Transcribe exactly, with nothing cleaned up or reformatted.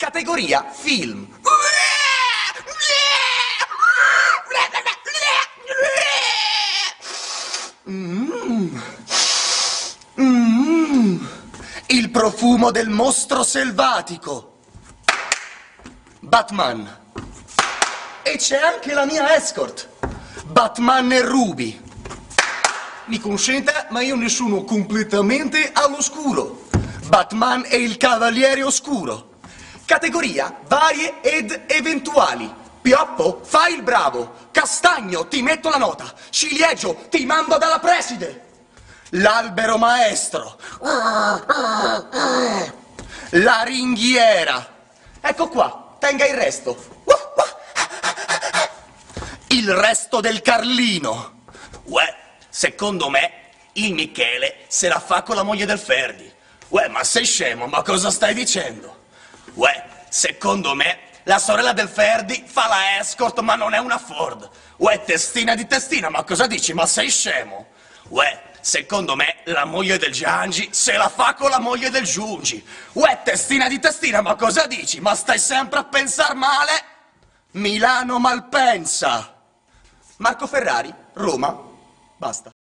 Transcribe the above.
Categoria film. Mm. Mm. Il profumo del mostro selvatico. Batman. E c'è anche la mia escort. Batman e Ruby. Mi consenta, ma io ne sono completamente all'oscuro. Batman e il Cavaliere Oscuro. Categoria varie ed eventuali. Pioppo, fai il bravo. Castagno, ti metto la nota. Ciliegio, ti mando dalla preside. L'albero maestro. La ringhiera. Ecco qua, tenga il resto. Il resto del Carlino. Uè, secondo me il Michele se la fa con la moglie del Ferdi. Uè, ma sei scemo, ma cosa stai dicendo? Uè, secondo me la sorella del Ferdi fa la escort ma non è una Ford. Uè, testina di testina, ma cosa dici? Ma sei scemo? Uè, secondo me la moglie del Giangi se la fa con la moglie del Giungi. Uè, testina di testina, ma cosa dici? Ma stai sempre a pensar male? Milano Malpensa. Marco Ferrari, Roma. Basta.